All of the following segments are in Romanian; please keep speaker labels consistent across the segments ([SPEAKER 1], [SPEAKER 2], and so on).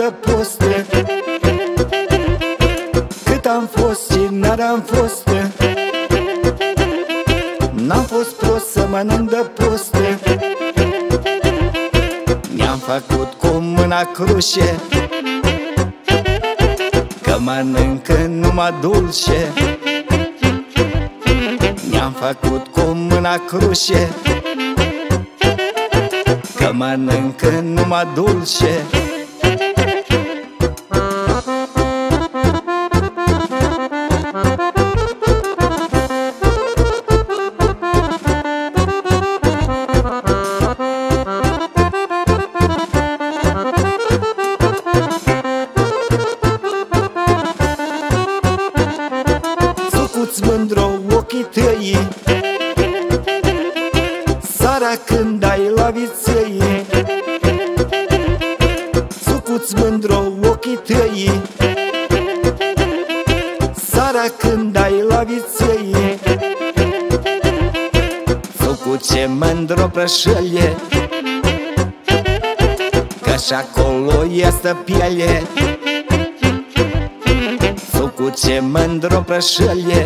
[SPEAKER 1] adăposte. Cât am fost și n-am fost, n-am fost prost să mănânc de poste. Mi-am făcut cu mâna cruce, că mănâncă numai dulce. Mi-am făcut cu mâna cruce, că mănâncă numai dulce. Sucuți mândro ochii tăi, seara când ai la viței. Sucuți mândro ochii tăi, seara când ai la viței. Sucuce mândro prășălie, că-și acolo este piele. Sucuce mândro prășălie,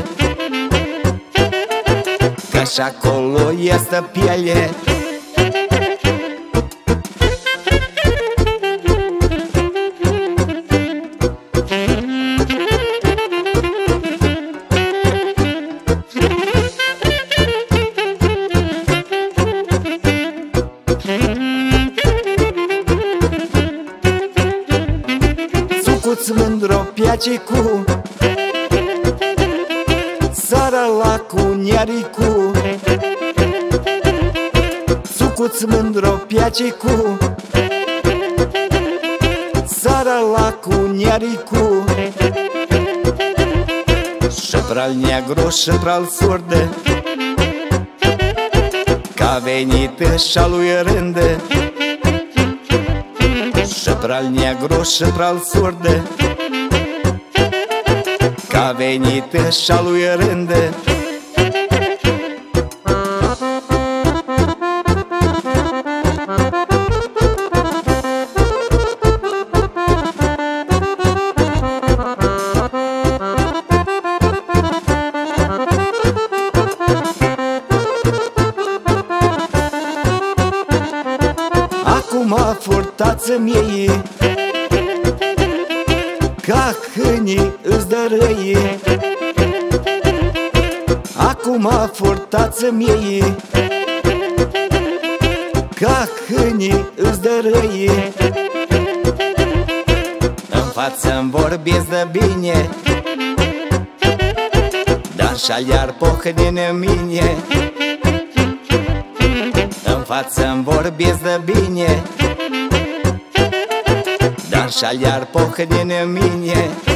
[SPEAKER 1] că-și acolo este piele. Sucuți mândro piace cu seara la cuniaricu. Sucuți mândro piace cu seara la cuniaricu. Și pral negru și pral surde, că-a venit și-a lui rânde. Și pral negru și pral surde, că-a venit și-a lui rânde. Acum furtați-mi ei, ca câinii îți dă răi. Acum furtați-mi ei, ca câinii îți dă răi. În față-mi vorbesc de bine, dar și-al pocăni în mine. În față-mi vorbesc de bine, dar și-al pocăni în mine.